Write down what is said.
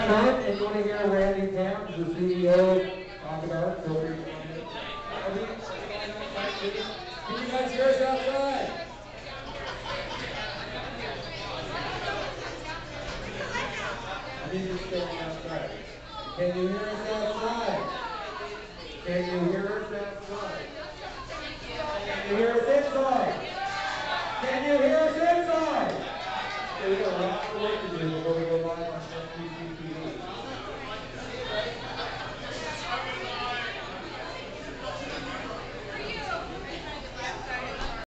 comment and you want to hear Randy Camp, the CEO, talk about it, feel free to comment. Can you guys hear us outside? I need you to stay outside. Can you hear us outside? Can you hear us outside? Can you hear us inside? Can you hear us inside? Okay, we got a lot of work to do before we go live on PCP.